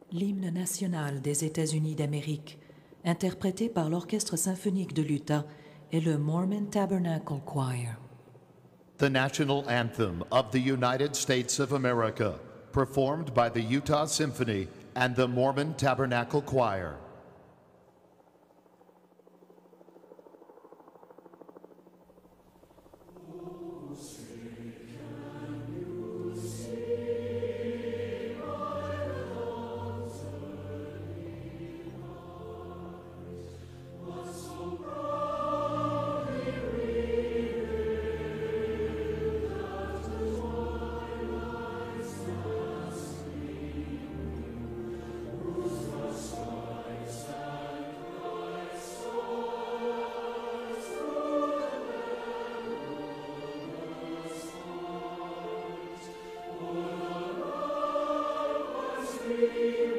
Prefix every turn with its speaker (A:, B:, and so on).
A: L'hymne national des États-Unis d'Amérique, interprété par l'Orchestre symphonique de l'Utah et le Mormon Tabernacle Choir.
B: The national anthem of the United States of America, performed by the Utah Symphony and the Mormon Tabernacle Choir.
C: Amen.